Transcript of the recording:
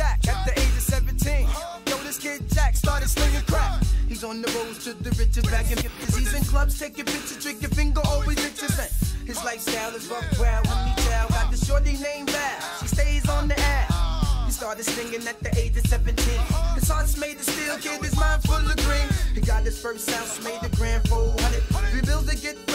Jack at the age of 17. Yo, this kid Jack started slinging crack. He's on the road to the riches, bagging gifts. He's in clubs, taking pictures, drinking finger, always riches. His lifestyle is rough, wild, honey child. Got the shorty named Val, she stays on the app. He started singing at the age of 17. His heart's made of steel, kid, his mind full of green. He got his first house, made a grand 400. Rebuilt to get